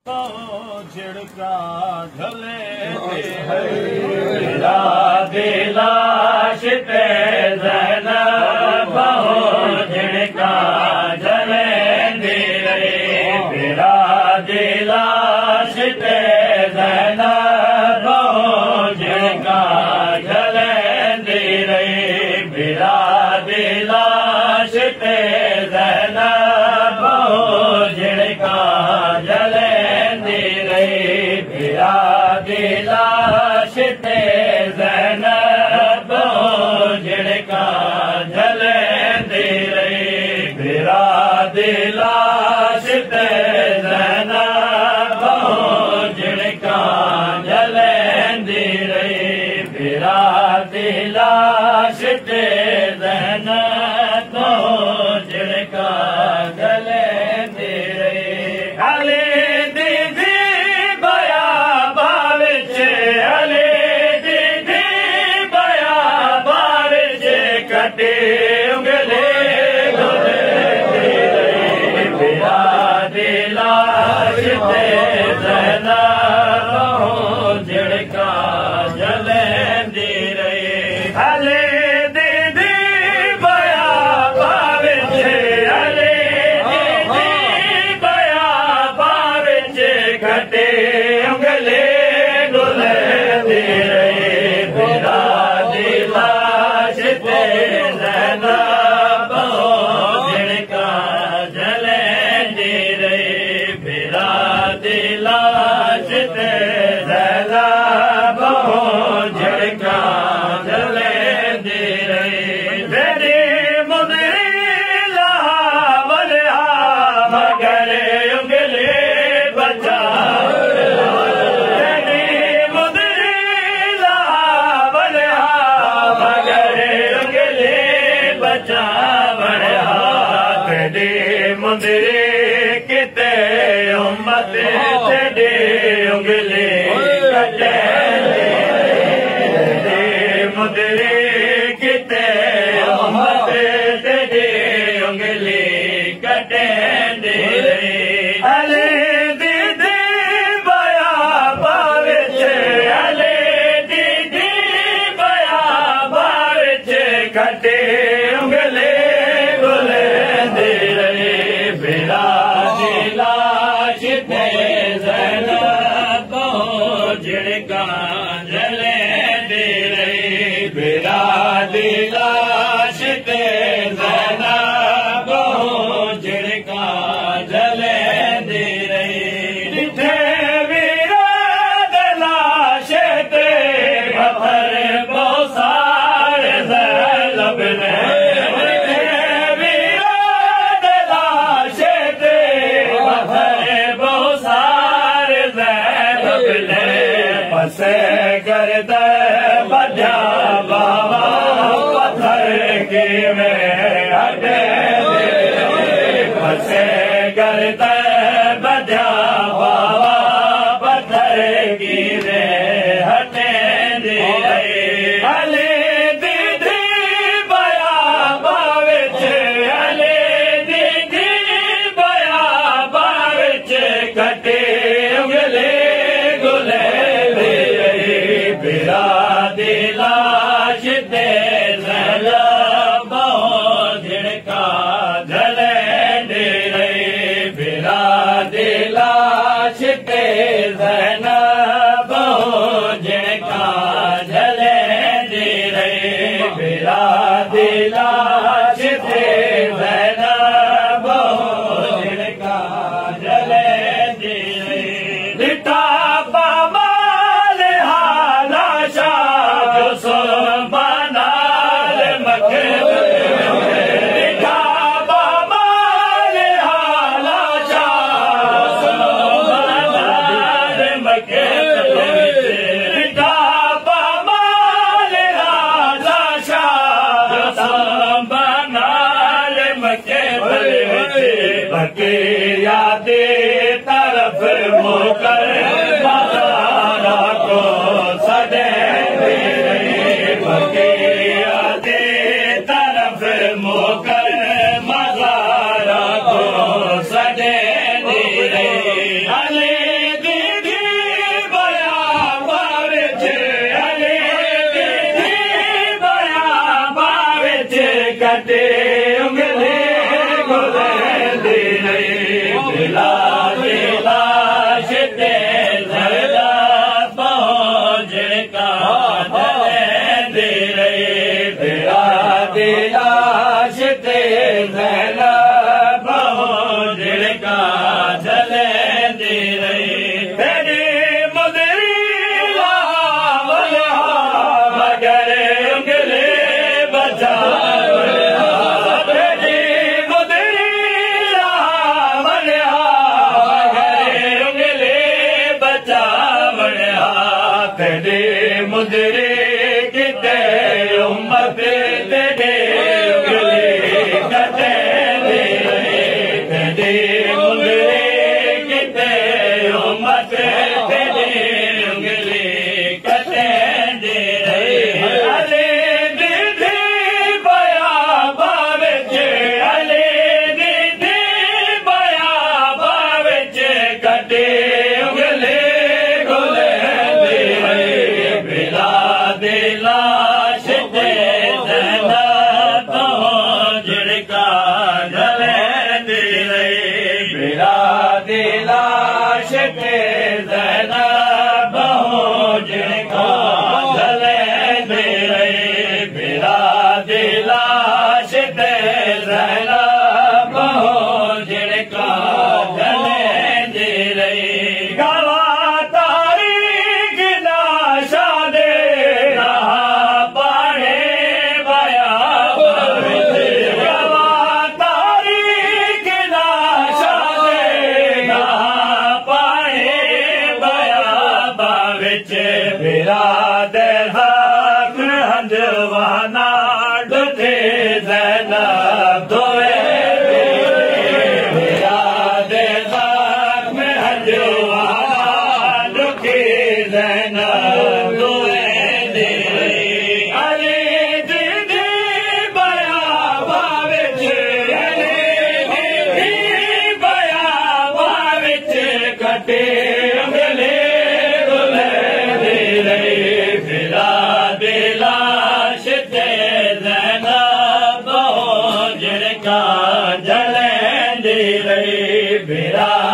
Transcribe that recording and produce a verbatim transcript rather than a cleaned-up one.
झिड़का झले तेरा दिलाश पे ज़ैनब झिड़का झले तेरे तेरा दिलाश पे ज़ैनब झिड़का झले तेरे तेरा दिलाश पे ज़ैनब झिड़का झले तेरा दिलाश पे ज़ैनब झिड़का झले तेरे तेरा दिलाश पे ज़ैनब झिड़का झले तेरे तेरा दिलाश पे ज़ैनब झिड़का झले तेरे अले झिड़का झले तेरे हले दीदी बया बाविचे हले दीदी बया बाविचे घटे उंगले गुले तेरे तेरा दिलाश पे ज़ैनब झिड़का झले तेरे तेरा दिलाश पे ज़ैनब झिड़का झले तेरे तेरी मुदरी लहा वलहा मगर उंगली बचा तेरी मुदरी लहा वलहा मगर उंगली बचा वलहा तेरी मुदरी किते उम्मत तेरी उंगली कटे मुदरी किते उम्मत तेरी उंगली कटे अले दीदी बया बाविचे अले दीदी बया बाविचे कटे उंगली गुले तेरे बिरा दिलाश पे ज़ैनब झिड़का झले तेरे बिरा दिलाश पे ज़ैनब झिड़का झले तेरे जिथे वीरा दिलाश ते पत्थर बोसार ज़ैनब ने पसे गर्द बजा बाबा पत्थर की में हटे पसे गर्द बजा बाबा पत्थर की में हटे अले दीदी बया बाविचे अले दीदी बया बाविचे कटे उंगले गुले तेरा दिलाश पे ज़ैनब झिड़का झले तेरे तेरा दिलाश पे ज़ैनब झिड़का झले तेरे तेरा दिलाश पे ज़ैनब झिड़का झले तेरे लिटा यादे तरफ मुकर मज़ारा को सदे यादे तरफ मुकर मज़ारा को सदे अली तेरे मुदरे किते उम्मत तेरे उंगली कटे दे तेरे मुदरे किते उम्मत तेरे उंगली कटे दे अले दीदी बया बाविच अले दीदी बया बाविच कटे लाश ते ज़ैनब झिड़का जलंदी रही बिरा दी लाश ते ज़ैनब झिड़का जलंदी रही बिरा दी लाश ते ज़ैनब झिड़का जलंदी रही बिरादर हक हंजवाना डुथे ज़ैनब धोए बिरादर हक हंजवाना डुथे ज़ैनब धोए अली दीदी बया बाविच अली दीदी बया बाविच कटे उंगली लाश ते ज़ैनब झिड़का जलंदी रही बिरा